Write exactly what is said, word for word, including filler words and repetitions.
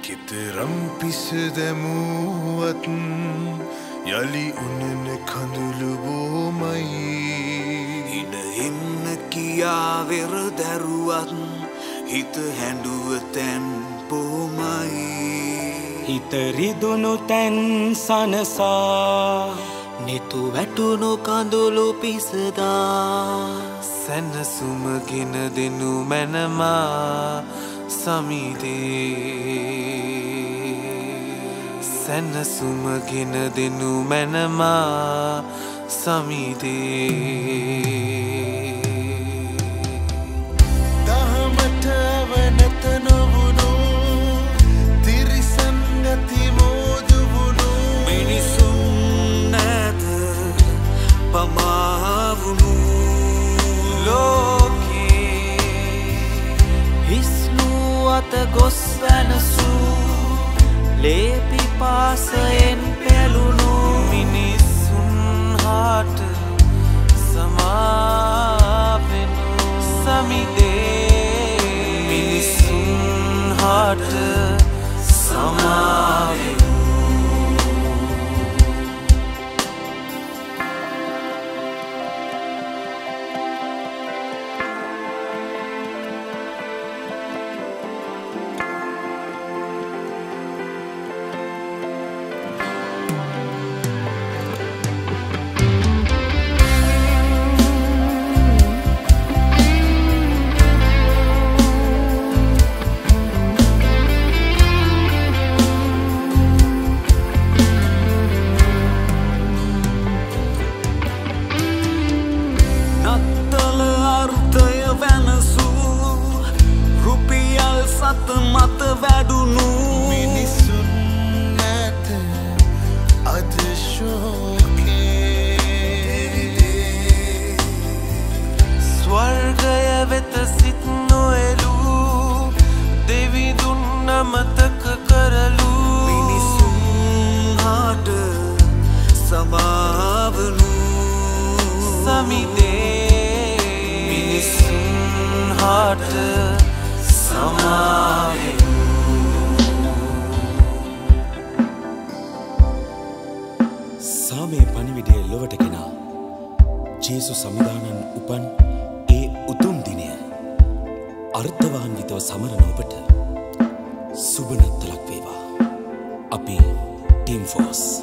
කිතරම් පිසදැමුවත් යලි උනන කඳුළු බොමයි ඉඩ එන්න කියා වෙර දැරුවත් හිත හැඬුව තැන් බොමයි හිත රිදුණු තැන් සනසා නිතු වැටුණු කඳුළු පිසදා සැනසුමගෙන දෙනු මැනමා සමිධේ සැනසුමගෙන දෙනු මැනමා සමිධේ දහමට අවනත නොවුණු තිරිසන් නැති මෝදුවුණු මිනිසුන් නැත පමාවුණු ලෝකේ හිස්නු අත ගොස් වැනසූ ලේපි පාසයෙන් පැලුණු මිනිසුන් හාට සමාවෙනු සමිධේ මිනිසුන් හාට සමාවෙනු මත වැඩුණු මිනිසුන් නැත අද ශෝකේ ස්වර්ගය වෙත සිත් නොඑළූ දෙවිඳුන් අමතක කරලු මිනිසුන් හාට සමාවනු සමිධේ මිනිසුන් හාට සාමයේ පණිවිඩය ලොවට ගෙනා ජේසුස් සමිධානන් උපන් ඒ උතුම් දිනය අර්ථවාන්විතව සමරන ඔබට සුබ නත්තලක් වේවා. අපි ටීම් ෆෝස්